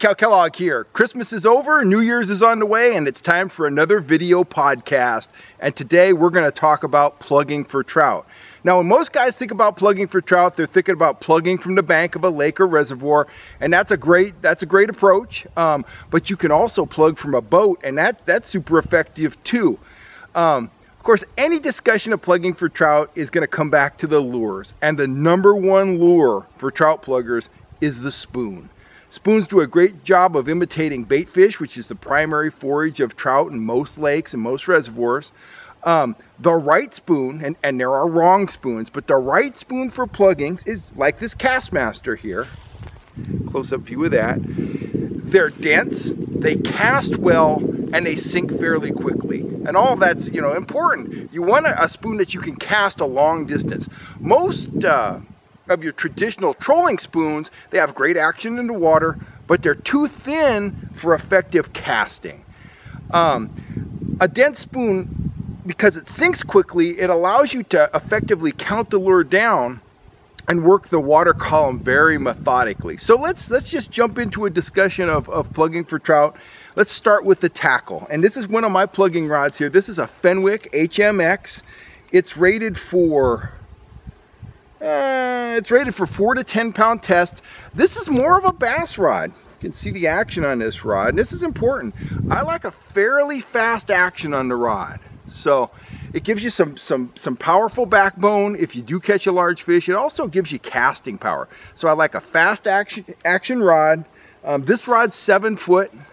Kellogg here. Christmas is over, New Year's is on the way, and it's time for another video podcast. And today we're going to talk about plugging for trout. Now, when most guys think about plugging for trout, they're thinking about plugging from the bank of a lake or reservoir, and that's a great approach. But you can also plug from a boat, and that's super effective too. Of course, any discussion of plugging for trout is going to come back to the lures, and the number one lure for trout pluggers is the spoon. Spoons do a great job of imitating baitfish, which is the primary forage of trout in most lakes and most reservoirs. The right spoon, and there are wrong spoons, but the right spoon for plugging is like this Castmaster here. Close-up view of that. They're dense, they cast well, and they sink fairly quickly. And all of that's, important. You want a spoon that you can cast a long distance. Most of your traditional trolling spoons, they have great action in the water, but they're too thin for effective casting. A dense spoon, because it sinks quickly, it allows you to effectively count the lure down and work the water column very methodically. So let's just jump into a discussion of plugging for trout. Let's start with the tackle. And this is one of my plugging rods here. This is a Fenwick HMX. It's rated for 4 to 10 pound test. This is more of a bass rod. You can see the action on this rod, and this is important. I like a fairly fast action on the rod. So it gives you some powerful backbone if you do catch a large fish. It also gives you casting power. So I like a fast action rod. This rod's 7 foot to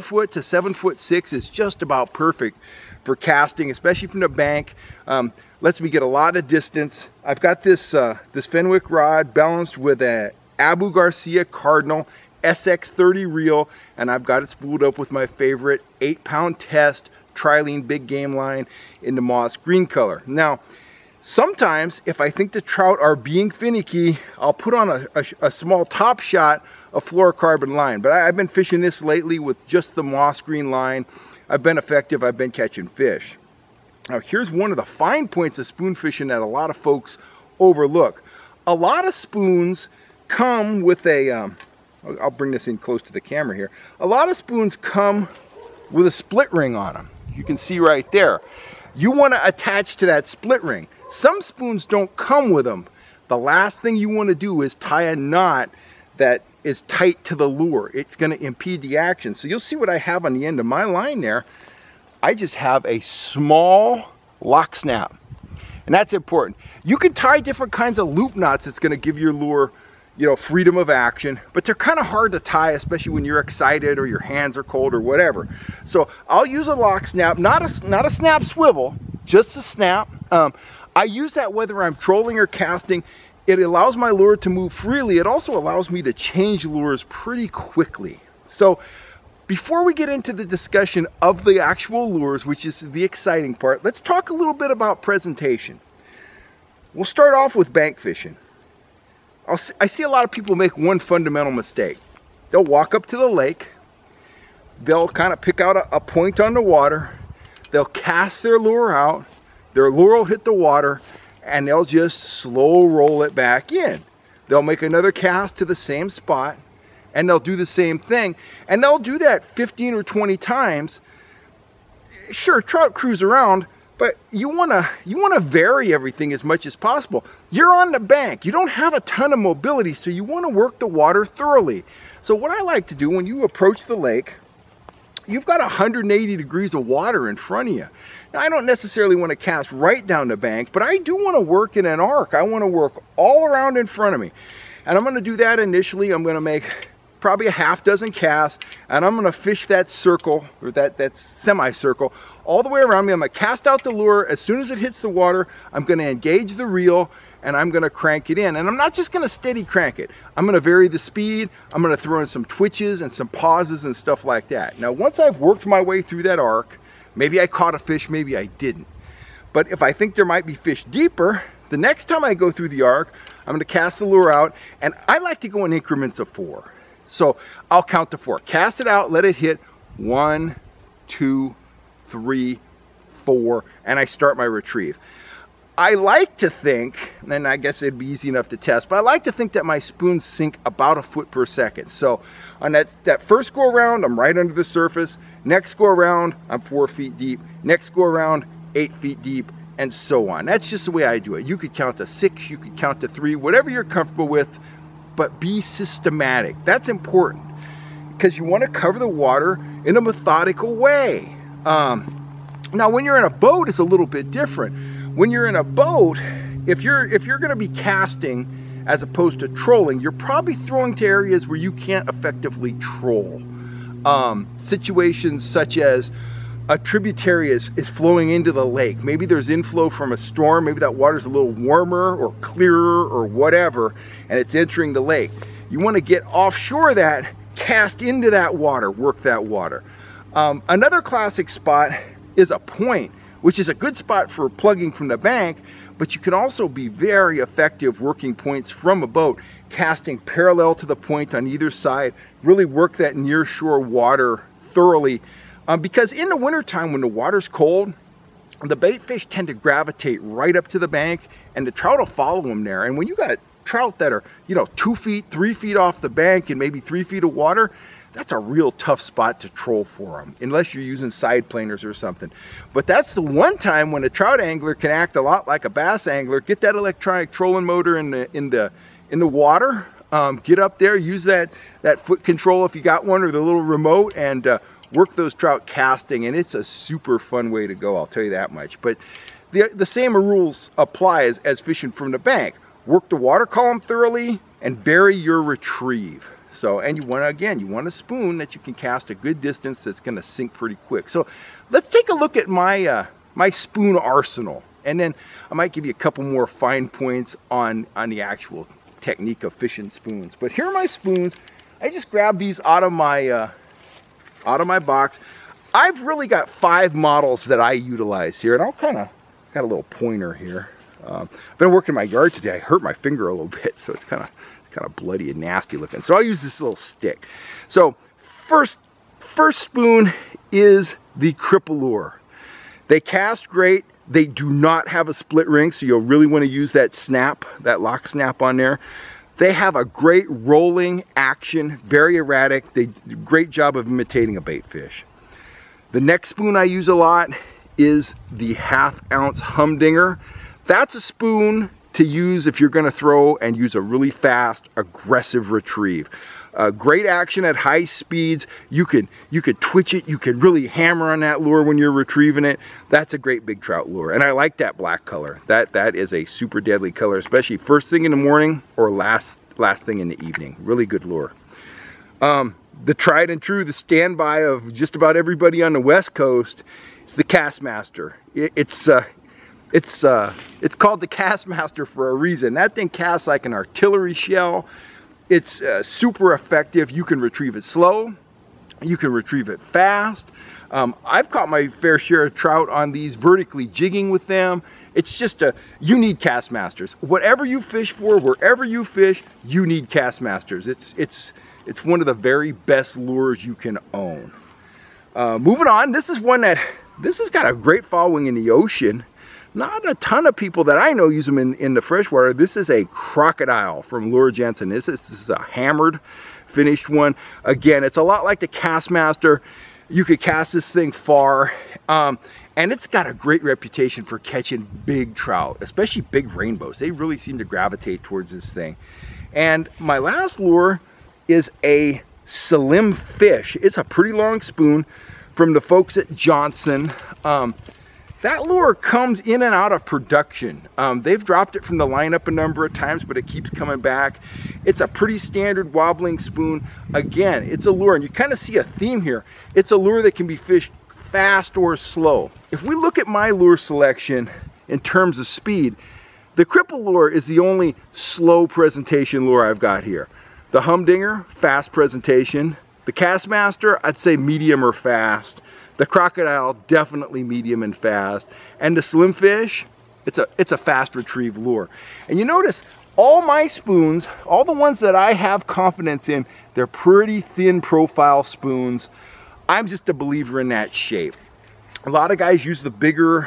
7'6" is just about perfect for casting, especially from the bank. Lets me get a lot of distance. I've got this Fenwick rod balanced with a Abu Garcia Cardinal SX30 reel, and I've got it spooled up with my favorite 8-pound test Trilene big game line in the moss green color. Now, sometimes if I think the trout are being finicky, I'll put on a small top shot of fluorocarbon line, but I've been fishing this lately with just the moss green line. I've been effective, I've been catching fish. Now, here's one of the fine points of spoon fishing that a lot of folks overlook. A lot of spoons come with a, I'll bring this in close to the camera here. A lot of spoons come with a split ring on them. You can see right there. You want to attach to that split ring. Some spoons don't come with them. The last thing you want to do is tie a knot that is tight to the lure. It's going to impede the action. So you'll see what I have on the end of my line there. I just have a small lock snap, and that's important. You can tie different kinds of loop knots that's going to give your lure, freedom of action, but they're kind of hard to tie, especially when you're excited or your hands are cold or whatever. So I'll use a lock snap, not a snap swivel, just a snap. I use that whether I'm trolling or casting. It allows my lure to move freely. It also allows me to change lures pretty quickly. So before we get into the discussion of the actual lures, which is the exciting part, let's talk a little bit about presentation. We'll start off with bank fishing. I see a lot of people make one fundamental mistake. They'll walk up to the lake, they'll kind of pick out a point on the water, they'll cast their lure out, their lure will hit the water, and they'll just slow roll it back in. They'll make another cast to the same spot, and they'll do the same thing, and they'll do that 15 or 20 times. Sure, trout cruise around, but you wanna vary everything as much as possible. You're on the bank. You don't have a ton of mobility, so you want to work the water thoroughly. So what I like to do when you approach the lake, you've got 180 degrees of water in front of you. Now, I don't necessarily want to cast right down the bank, but I do want to work in an arc. I want to work all around in front of me. And I'm going to do that initially. I'm going to make probably a half dozen casts, and I'm going to fish that circle, or that semicircle, all the way around me. I'm going to cast out the lure. As soon as it hits the water, I'm going to engage the reel, and I'm going to crank it in. And I'm not just going to steady crank it. I'm going to vary the speed. I'm going to throw in some twitches and some pauses and stuff like that. Now, once I've worked my way through that arc, maybe I caught a fish, maybe I didn't. But if I think there might be fish deeper, the next time I go through the arc, I'm going to cast the lure out, and I like to go in increments of 4. So I'll count to 4. Cast it out, let it hit 1, 2, 3, 4, and I start my retrieve. I like to think, and I guess it'd be easy enough to test, but I like to think that my spoons sink about 1 foot per second. So on that first go around, I'm right under the surface. Next go around, I'm 4 feet deep. Next go around, 8 feet deep, and so on. That's just the way I do it. You could count to 6, you could count to 3, whatever you're comfortable with, but be systematic. That's important because you want to cover the water in a methodical way. Now when you're in a boat, it's a little bit different. When you're in a boat, if you're going to be casting as opposed to trolling, you're probably throwing to areas where you can't effectively troll. Situations such as a tributary is flowing into the lake. Maybe there's inflow from a storm. Maybe that water's a little warmer or clearer or whatever, and it's entering the lake. You want to get offshore that, cast into that water, work that water. Another classic spot is a point, which is a good spot for plugging from the bank, but you can also be very effective working points from a boat, casting parallel to the point on either side, really work that near shore water thoroughly. Because in the wintertime when the water's cold, the bait fish tend to gravitate right up to the bank and the trout will follow them there. And when you got trout that are, 2 feet, 3 feet off the bank and maybe 3 feet of water, that's a real tough spot to troll for them, unless you're using side planers or something. But that's the one time when a trout angler can act a lot like a bass angler. Get that electronic trolling motor in the water. Get up there, use that foot control if you got one, or the little remote, and work those trout casting. And it's a super fun way to go, I'll tell you that much. But the same rules apply as fishing from the bank. Work the water column thoroughly and vary your retrieve. So, and you want a spoon that you can cast a good distance that's going to sink pretty quick. So let's take a look at my my spoon arsenal, and then I might give you a couple more fine points on the actual technique of fishing spoons. But here are my spoons. I just grabbed these out of my box. I've really got 5 models that I utilize here, and I'll kind of got a little pointer here. I've been working in my yard today. I hurt my finger a little bit, so it's kind of bloody and nasty looking. So I'll use this little stick. So first spoon is the cripple lure. They cast great. They do not have a split ring, so you'll really want to use that snap, that lock snap on there. They have a great rolling action, very erratic. They do a great job of imitating a bait fish. The next spoon I use a lot is the 1/2 ounce humdinger. That's a spoon to use if you're going to throw and use a really fast, aggressive retrieve. Great action at high speeds. You could twitch it. You could really hammer on that lure when you're retrieving it. That's a great big trout lure, and I like that black color. That is a super deadly color, especially first thing in the morning or last thing in the evening. Really good lure. The tried and true, the standby of just about everybody on the West Coast, is the Castmaster. It's called the Castmaster for a reason. That thing casts like an artillery shell. It's super effective. You can retrieve it slow. You can retrieve it fast. I've caught my fair share of trout on these vertically jigging with them. It's just you need Castmasters. Whatever you fish for, wherever you fish, you need Castmasters. It's one of the very best lures you can own. Moving on, this has got a great following in the ocean. Not a ton of people that I know use them in the freshwater. This is a crocodile from Lure Jensen. This is a hammered, finished one. Again, it's a lot like the Castmaster. You could cast this thing far, and it's got a great reputation for catching big trout, especially big rainbows. They really seem to gravitate towards this thing. And my last lure is a slim fish. It's a pretty long spoon from the folks at Johnson. That lure comes in and out of production. They've dropped it from the lineup a number of times, but it keeps coming back. It's a pretty standard wobbling spoon. Again, it's a lure, and you kind of see a theme here. It's a lure that can be fished fast or slow. If we look at my lure selection in terms of speed, the cripple lure is the only slow presentation lure I've got here. The humdinger, fast presentation. The Castmaster, I'd say medium or fast. The crocodile, definitely medium and fast. And the slim fish, it's a fast retrieve lure. And you notice all my spoons, all the ones that I have confidence in, they're pretty thin profile spoons. I'm just a believer in that shape. A lot of guys use the bigger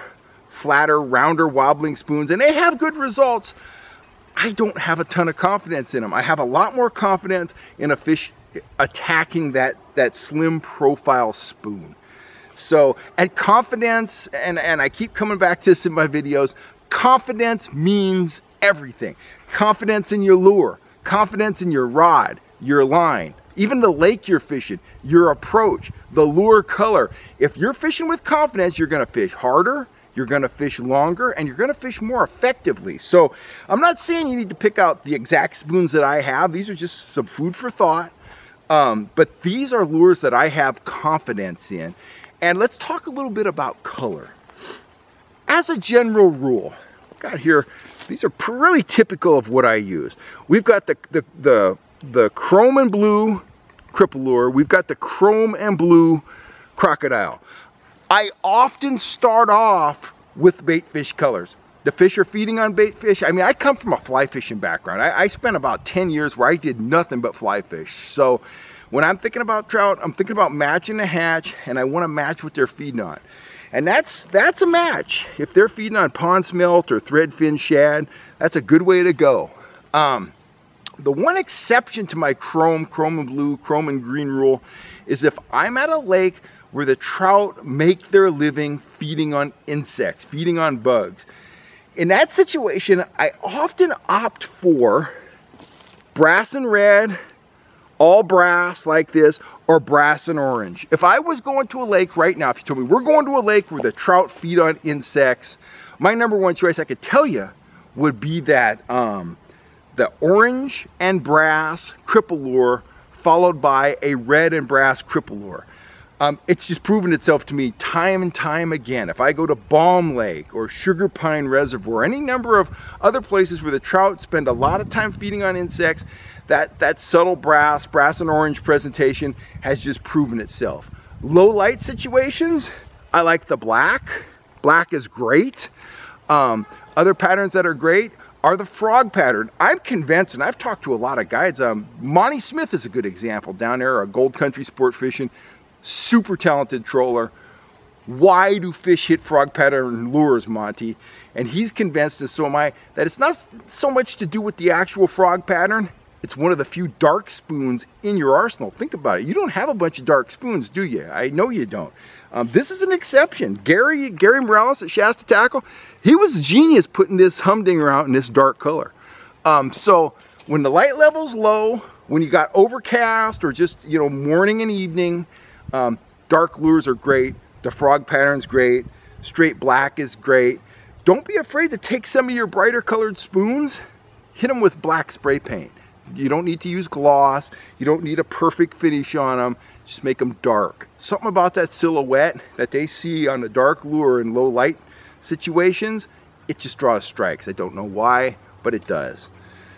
flatter, rounder, wobbling spoons, and they have good results. I don't have a ton of confidence in them. I have a lot more confidence in a fish attacking that slim profile spoon. So, and confidence, and I keep coming back to this in my videos, confidence means everything. Confidence in your lure, confidence in your rod, your line, even the lake you're fishing, your approach, the lure color. If you're fishing with confidence, you're gonna fish harder, you're gonna fish longer, and you're gonna fish more effectively. So I'm not saying you need to pick out the exact spoons that I have. These are just some food for thought. But these are lures that I have confidence in. And let's talk a little bit about color. As a general rule, I've got here, these are really typical of what I use. We've got the chrome and blue cripple lure. We've got the chrome and blue crocodile. I often start off with baitfish colors. The fish are feeding on baitfish. I mean, I come from a fly fishing background. I spent about 10 years where I did nothing but fly fish. So when I'm thinking about trout, I'm thinking about matching the hatch, and I want to match what they're feeding on. And that's a match. If they're feeding on pond smelt or threadfin shad, that's a good way to go. The one exception to my chrome and blue, chrome and green rule is if I'm at a lake where the trout make their living feeding on insects, feeding on bugs. In that situation, I often opt for brass and red, all brass like this, or brass and orange. If I was going to a lake right now, if you told me we're going to a lake where the trout feed on insects, my number one choice I could tell you would be that the orange and brass cripple lure followed by a red and brass cripple lure. It's just proven itself to me time and time again. If I go to Balm Lake or Sugar Pine Reservoir, any number of other places where the trout spend a lot of time feeding on insects, that subtle brass and orange presentation has just proven itself. Low light situations, I like the black. Black is great. Other patterns that are great are the frog pattern. I'm convinced, and I've talked to a lot of guides, Monty Smith is a good example down there, Gold Country Sport Fishing. Super talented troller. Why do fish hit frog pattern lures, Monty? And he's convinced, and so am I, that it's not so much to do with the actual frog pattern. It's one of the few dark spoons in your arsenal. Think about it. You don't have a bunch of dark spoons, do you? I know you don't. This is an exception. Gary Morales at Shasta Tackle, he was a genius putting this humdinger out in this dark color. So when the light level's low, when you got overcast or just, you know, morning and evening, dark lures are great. The frog pattern's great. Straight black is great. Don't be afraid to take some of your brighter colored spoons, hit them with black spray paint. You don't need to use gloss. You don't need a perfect finish on them. Just make them dark. Something about that silhouette that they see on the dark lure in low light situations, it just draws strikes. I don't know why, but it does.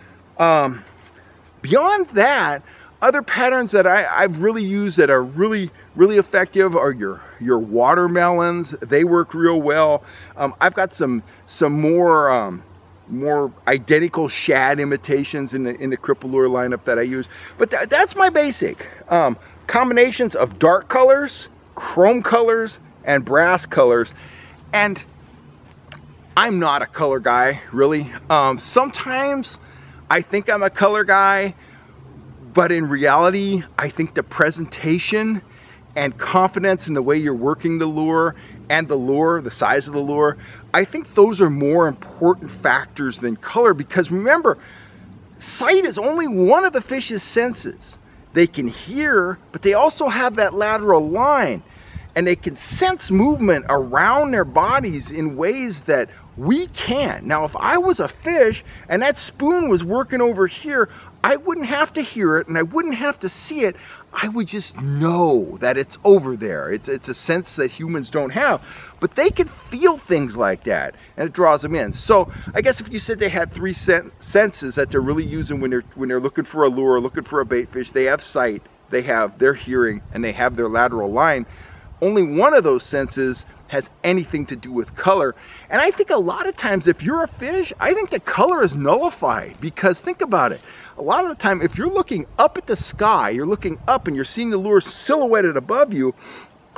Beyond that, other patterns that I've really used that are really effective are your watermelons. They work real well. I've got some more identical shad imitations in the cripple lure lineup that I use. But that's my basic. Combinations of dark colors, chrome colors, and brass colors. And I'm not a color guy, really. Sometimes I think I'm a color guy, but in reality, I think the presentation and confidence in the way you're working the lure and the lure, the size of the lure, I think those are more important factors than color, because remember, sight is only one of the fish's senses. They can hear, but they also have that lateral line, and they can sense movement around their bodies in ways that we can't. Now, if I was a fish and that spoon was working over here, I wouldn't have to hear it and I wouldn't have to see it. I would just know that it's over there. It's a sense that humans don't have, but they can feel things like that, and it draws them in. So I guess if you said they had three senses that they're really using when they're looking for a lure, looking for a bait fish, they have sight, they have their hearing, and they have their lateral line. Only one of those senses has anything to do with color. And I think a lot of times if you're a fish, I think the color is nullified, because think about it. A lot of the time, if you're looking up at the sky, you're looking up and you're seeing the lure silhouetted above you,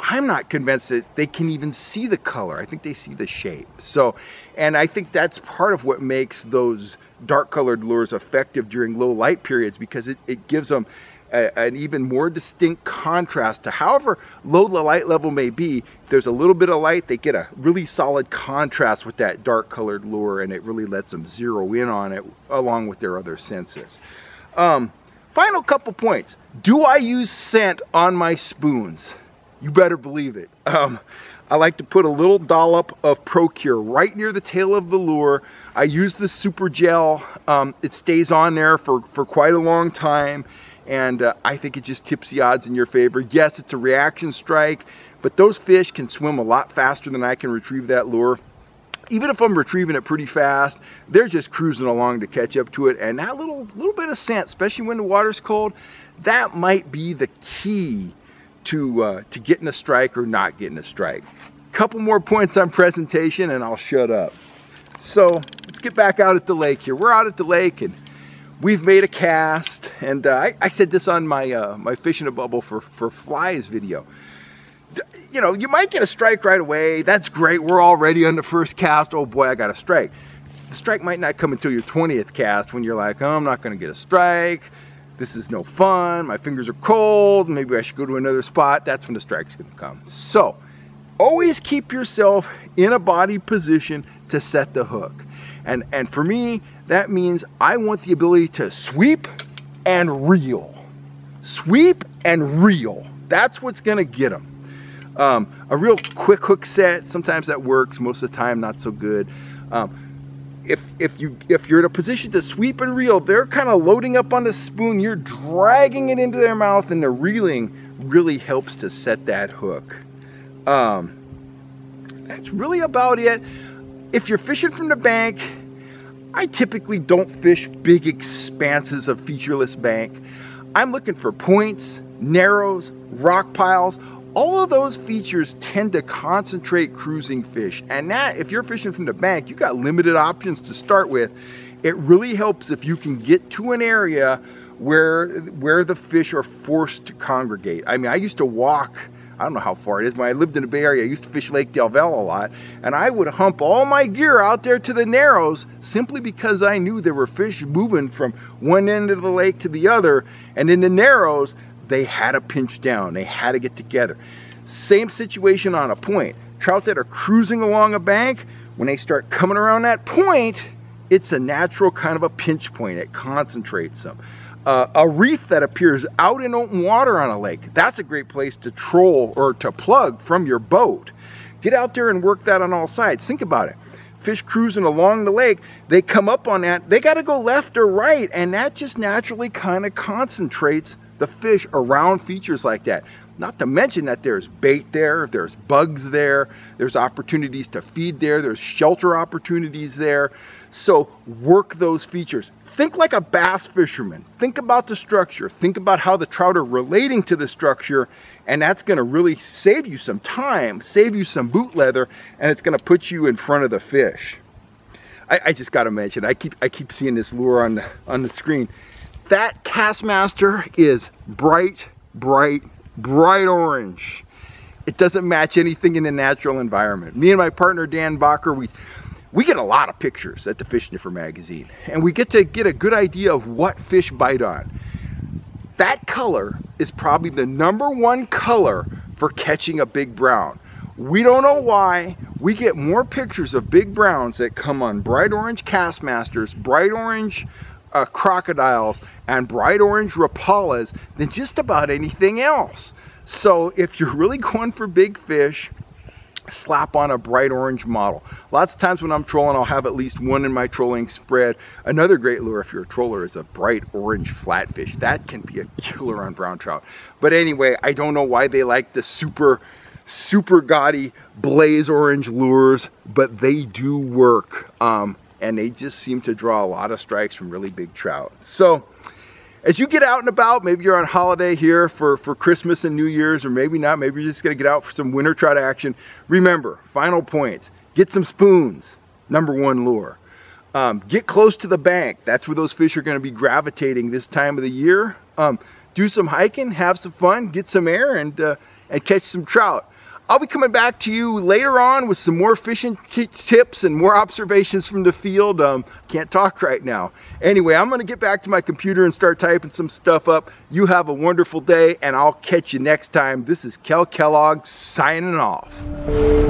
I'm not convinced that they can even see the color. I think they see the shape. So, and I think that's part of what makes those dark colored lures effective during low light periods, because it gives them an even more distinct contrast to however low the light level may be. If there's a little bit of light, they get a really solid contrast with that dark colored lure, and it really lets them zero in on it along with their other senses. Final couple points. Do I use scent on my spoons? You better believe it. I like to put a little dollop of Procure right near the tail of the lure. I use the super gel. It stays on there for quite a long time, and I think it just tips the odds in your favor. Yes, it's a reaction strike, but those fish can swim a lot faster than I can retrieve that lure. Even if I'm retrieving it pretty fast, they're just cruising along to catch up to it. And that little bit of scent, especially when the water's cold, that might be the key to getting a strike or not getting a strike. Couple more points on presentation and I'll shut up. So let's get back out at the lake here. We're out at the lake and we've made a cast, and I said this on my my fish in a bubble for flies video. You know, you might get a strike right away. That's great. We're already on the first cast. Oh boy, I got a strike. The strike might not come until your 20th cast, when you're like, oh, I'm not going to get a strike. This is no fun. My fingers are cold. Maybe I should go to another spot. That's when the strike's going to come. So always keep yourself in a body position to set the hook. And for me, that means I want the ability to sweep and reel. Sweep and reel. That's what's going to get them. A real quick hook set, sometimes that works, most of the time not so good. If you're in a position to sweep and reel, they're kind of loading up on the spoon, you're dragging it into their mouth, and the reeling really helps to set that hook. That's really about it. If you're fishing from the bank, I typically don't fish big expanses of featureless bank. I'm looking for points, narrows, rock piles. All of those features tend to concentrate cruising fish, and that, if you're fishing from the bank, you got limited options to start with. It really helps if you can get to an area where the fish are forced to congregate. I mean, I used to walk, I don't know how far it is, when I lived in the Bay Area, I used to fish Lake Del Valle a lot, and I would hump all my gear out there to the narrows simply because I knew there were fish moving from one end of the lake to the other, and in the narrows, they had to pinch down, they had to get together. Same situation on a point. Trout that are cruising along a bank, when they start coming around that point, it's a natural kind of a pinch point. It concentrates them. A reef that appears out in open water on a lake, that's a great place to troll or to plug from your boat. Get out there and work that on all sides. Think about it. Fish cruising along the lake, they come up on that, they got to go left or right, and that just naturally kind of concentrates the fish around features like that. Not to mention that there's bait there, there's bugs there, there's opportunities to feed there, there's shelter opportunities there. So work those features. Think like a bass fisherman. Think about the structure. Think about how the trout are relating to the structure, and that's going to really save you some time, save you some boot leather, and it's going to put you in front of the fish. I just got to mention, I keep seeing this lure on the screen. That Castmaster is bright, bright, bright orange. It doesn't match anything in the natural environment. Me and my partner Dan Bacher, we get a lot of pictures at the Fish Sniffer magazine, and we get to get a good idea of what fish bite on. That color is probably the #1 color for catching a big brown. We don't know why. We get more pictures of big browns that come on bright orange Castmasters, bright orange crocodiles, and bright orange rapalas than just about anything else. So if you're really going for big fish, slap on a bright orange model. Lots of times when I'm trolling, I'll have at least one in my trolling spread. Another great lure if you're a troller is a bright orange flatfish. That can be a killer on brown trout. But anyway, I don't know why they like the super gaudy blaze orange lures, but they do work. And they just seem to draw a lot of strikes from really big trout. So as you get out and about, maybe you're on holiday here for Christmas and New Year's, or maybe not, maybe you're just gonna get out for some winter trout action. Remember, final points, get some spoons, #1 lure. Get close to the bank. That's where those fish are gonna be gravitating this time of the year. Do some hiking, have some fun, get some air, and catch some trout. I'll be coming back to you later on with some more fishing tips and more observations from the field. Can't talk right now. Anyway, I'm gonna get back to my computer and start typing some stuff up. You have a wonderful day, and I'll catch you next time. This is Kellogg signing off.